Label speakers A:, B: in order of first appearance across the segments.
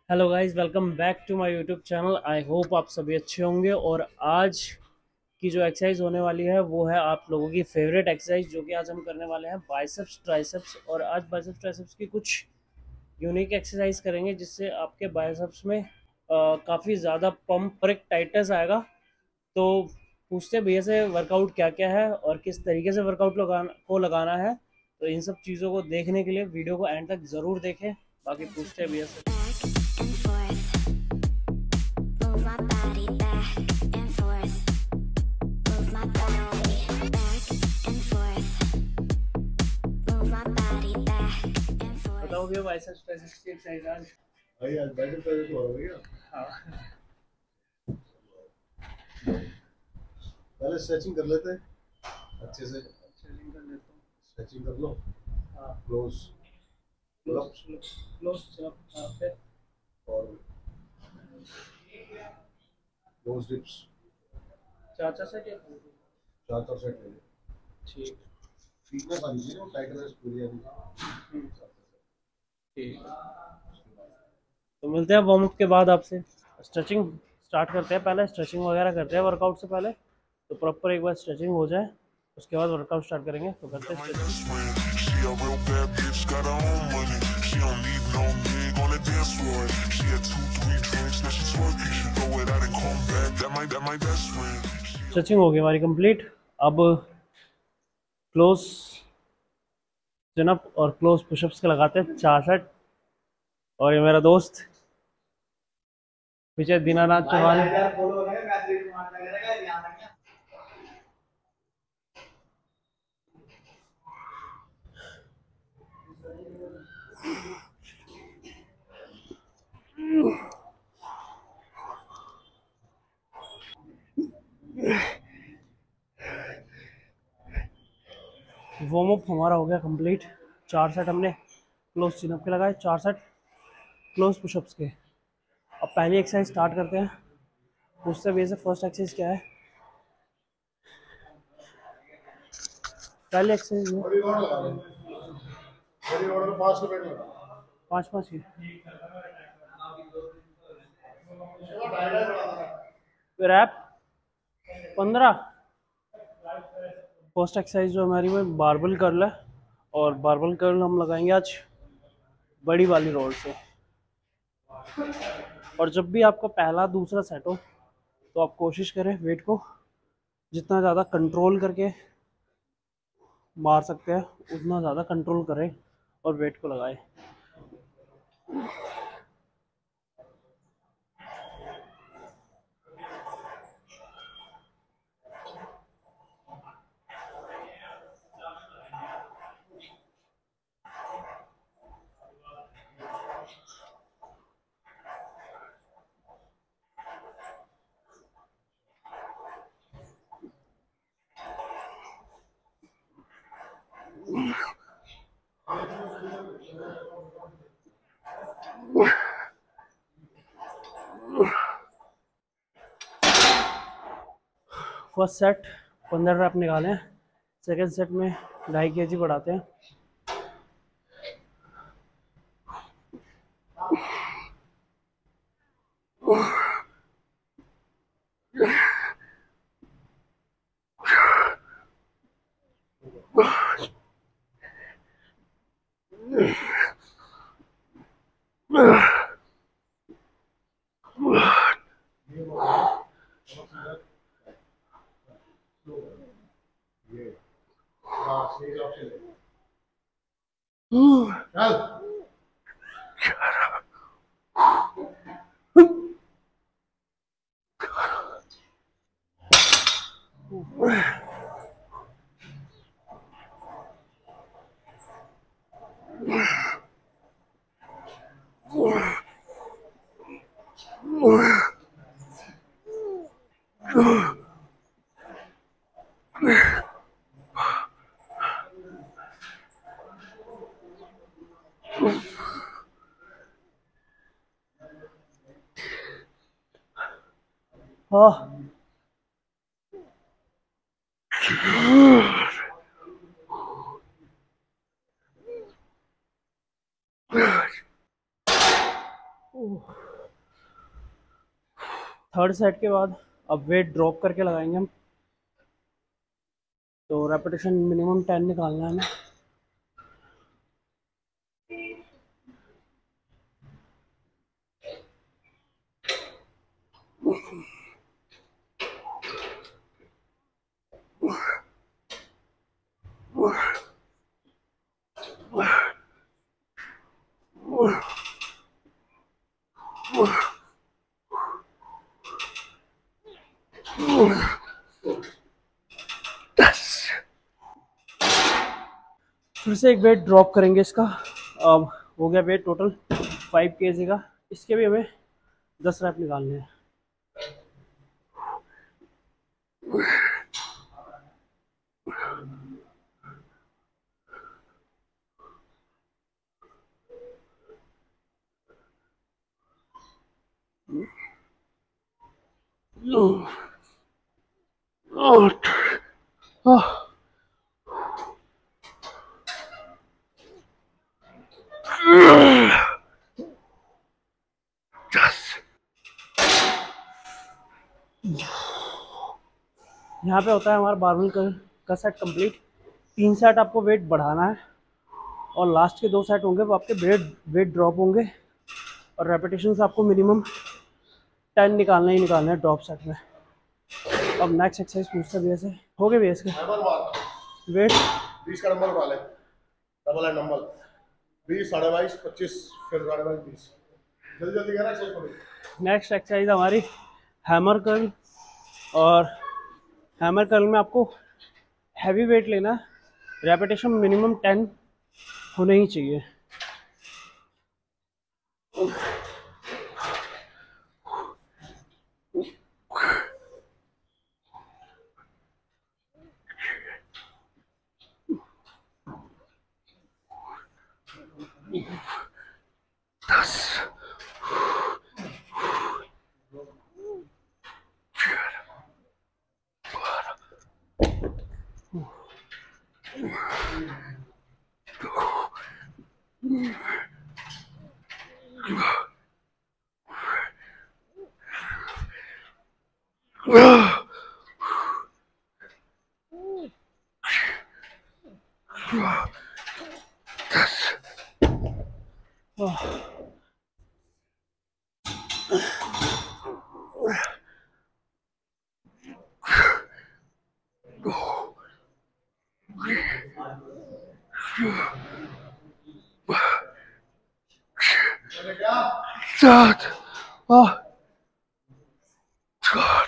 A: Hello guys, welcome back to my YouTube channel. I hope आप सभी अच्छे होंगे। और आज की जो एक्सरसाइज होने वाली है वो है आप लोगों की फेवरेट एक्सरसाइज, जो कि आज हम करने वाले हैं बाइसेप्स ट्राइसेप्स। और आज बाइसेप्स ट्राइसेप्स की कुछ यूनिक एक्सरसाइज करेंगे जिससे आपके बाइसेप्स में काफ़ी ज़्यादा पंप और एक टाइटनेस आएगा। तो पूछते हैं भैया से वर्कआउट क्या क्या है और किस तरीके से वर्कआउट लगाना है। तो इन सब चीज़ों को देखने के लिए वीडियो को एंड तक ज़रूर देखें। बाकी पूछते हैं भैया से। बताओ भैया बाइसेप्स ट्राइसेप्स की एक्सरसाइज आज।
B: भाई आज बैठे पहले तो हो रहा है क्या?
A: हाँ।
B: पहले स्ट्रेचिंग कर लेते हैं अच्छे से।
A: स्ट्रेचिंग कर लेता हूँ।
B: स्ट्रेचिंग कर लो।
A: हाँ।
B: क्लोज
A: क्लोज
B: पुलअप्स
A: क्लोज चलो। हाँ फिर।
B: और क्लोज डिप्स।
A: चार चार सेट या
B: चार चार सेट ले लो।
A: ठीक।
B: फिटनेस आनी चाहिए, टाइटनेस पूरी आनी
A: हम्म,
B: चाहिए।
A: ठीक। तो मिलते हैं वार्म अप के बाद आपसे। स्ट्रेचिंग स्टार्ट करते हैं, पहले स्ट्रेचिंग वगैरह करते हैं वर्कआउट से पहले। तो प्रॉपर एक बार स्ट्रेचिंग हो जाए उसके बाद वर्कआउट स्टार्ट करेंगे। तो करते हैं स्ट्रेचिंग हो गई हमारी कंप्लीट। अब क्लोज चिनअप और क्लोज पुशअप्स के लगाते हैं 4 सेट। और ये मेरा दोस्त विजय दीनानाथ चौहान। वार्म अप हमारा हो गया कंप्लीट। 4 सेट हमने क्लोज चिनअप के लगाए, 4 सेट क्लोज पुशअप्स के। अब पहली एक्सरसाइज स्टार्ट करते हैं। उससे भी से फर्स्ट एक्सरसाइज क्या है? पहली एक्सरसाइज है
B: बॉडी लोड लगा लो। बॉडी लोड में 5 मिनट लगा।
A: 5 5 की रैप 15। फर्स्ट एक्सरसाइज जो हमारी में बारबल कर्ल है। और बारबल कर्ल हम लगाएंगे आज बड़ी वाली रोड से। और जब भी आपका पहला दूसरा सेट हो तो आप कोशिश करें वेट को जितना ज़्यादा कंट्रोल करके मार सकते हैं उतना ज़्यादा कंट्रोल करें और वेट को लगाएं। फर्स्ट सेट 15 रैप निकाले हैं। सेकेंड सेट में 2.5 kg बढ़ाते हैं।
B: ये हाँ सही ऑप्शन है। चल
A: हाँ। थर्ड सेट के बाद अब वेट ड्रॉप करके लगाएंगे हम। तो रेपिटेशन मिनिमम 10 निकालना है हमें। फिर से एक वेट ड्रॉप करेंगे इसका। अब हो गया वेट टोटल 5 kg का। इसके भी हमें 10 रैप निकालने हैं। यहाँ पे होता है हमारा बारबल का सेट कंप्लीट। 3 सेट आपको वेट बढ़ाना है और लास्ट के 2 सेट होंगे वो आपके वेट ड्रॉप होंगे। और रेपिटेशन आपको मिनिमम 10 निकालना ही निकालना है ड्रॉप सेट में। अब नेक्स्ट एक्सरसाइज पूछते भैया से। हो गए भैया इसके वेट
B: 20 का नंबर उठा ले, डबल है नंबर 20, 22.5, 25, फिर 22.5, 20। जल्दी जल्दी करा एक्सरसाइज करो।
A: नेक्स्ट एक्सरसाइज हमारी हैमर कर्ल। और हैमर कर्ल में आपको हैवी वेट लेना है। रेपिटेशन मिनिमम 10 होने ही चाहिए।
B: God. Oh. God.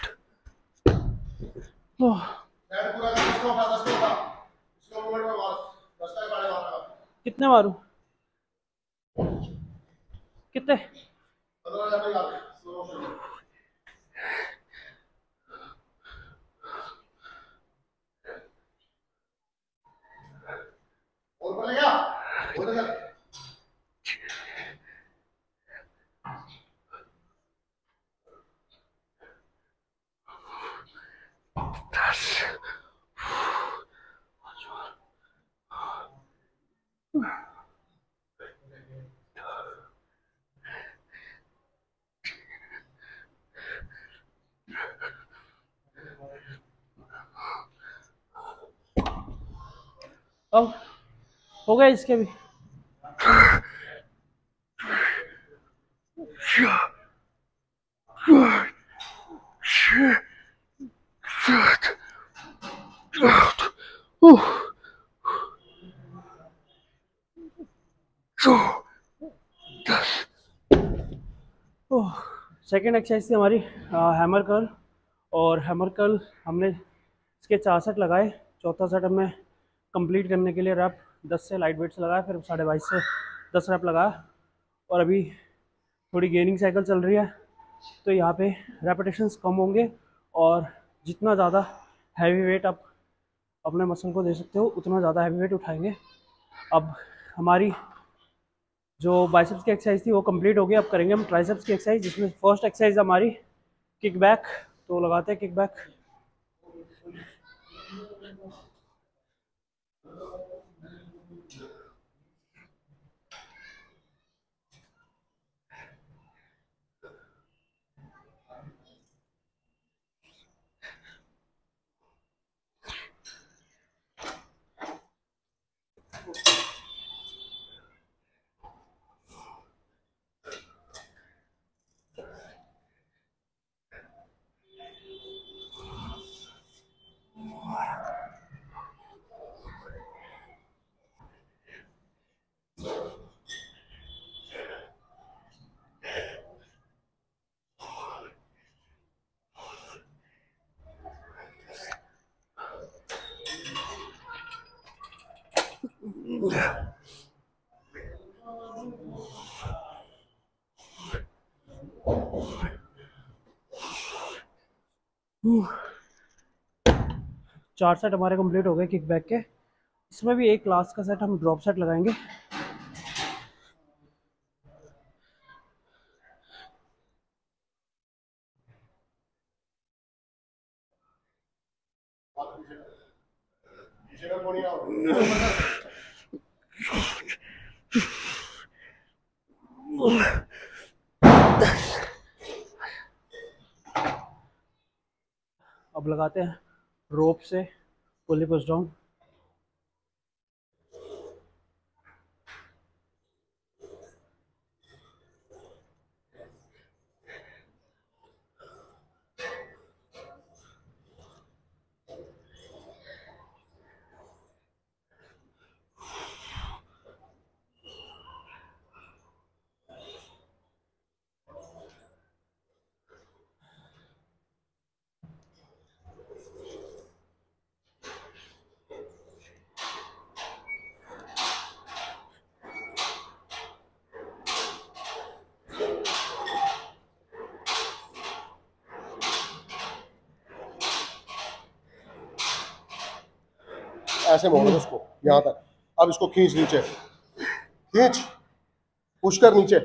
A: कितने मारूं? कितने?
B: और बोलेगा बोलेगा
A: अब हो गया इसके भी। सेकेंड एक्सरसाइज थी हमारी हैमर कर्ल। और हैमर कर्ल हमने इसके 4 सेट लगाए। चौथा सेट हमें कंप्लीट करने के लिए रैप 10 से लाइट वेट से लगाया, फिर 22.5 से 10 रैप लगाया। और अभी थोड़ी गेनिंग साइकिल चल रही है तो यहाँ पे रेपिटेशंस कम होंगे और जितना ज़्यादा हैवी वेट आप अपने मसल को दे सकते हो उतना ज़्यादा हैवी वेट उठाएंगे। अब हमारी जो बाइसेप्स की एक्सरसाइज थी वो कंप्लीट हो गई। अब करेंगे हम ट्राइसेप्स की एक्सरसाइज, जिसमें फर्स्ट एक्सरसाइज हमारी किक बैक। तो लगाते हैं किक बैक। 4 सेट हमारे कंप्लीट हो गए किक बैक के। इसमें भी एक लास्ट का सेट हम ड्रॉप सेट लगाएंगे। अब लगाते हैं रोप से पुली पुश डाउन।
B: ऐसे मोड़ दो उसको यहाँ तक। अब इसको खींच नीचे, खींच, पुश कर नीचे।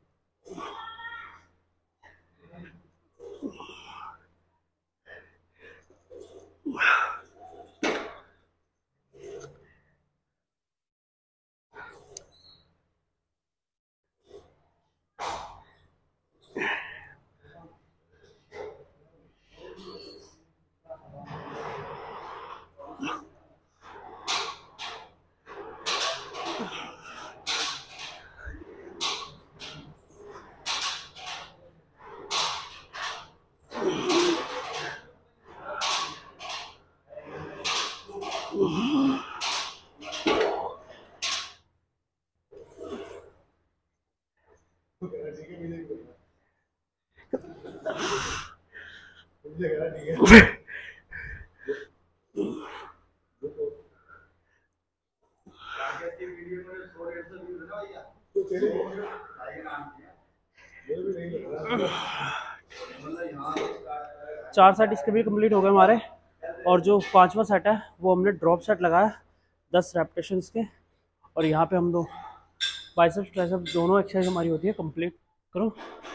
A: चार सेट इसके भी कंप्लीट हो गए हमारे। और जो 5वां सेट है वो हमने ड्रॉप सेट लगाया 10 रेपिटेशंस के। और यहाँ पे हम दो बाइसेप्स ट्राइसेप्स दोनों एक्सरसाइज हमारी होती है कंप्लीट करो।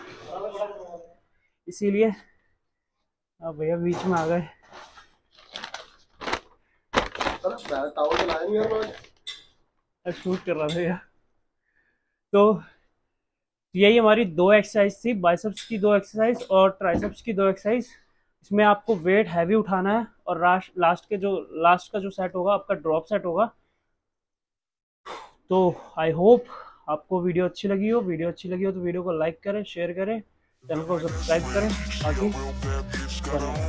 A: इसीलिए अब भैया बीच में आ गए। शूट कर रहा था भैया। तो यही हमारी 2 एक्सरसाइज थी, बाइसेप्स की 2 एक्सरसाइज और ट्राइसेप्स की 2 एक्सरसाइज। इसमें आपको वेट हैवी उठाना है और लास्ट का जो सेट होगा आपका ड्रॉप सेट होगा। तो आई होप आपको वीडियो अच्छी लगी हो। वीडियो अच्छी लगी हो तो वीडियो को लाइक करें, शेयर करें, चैनल को सब्सक्राइब करें। बाकी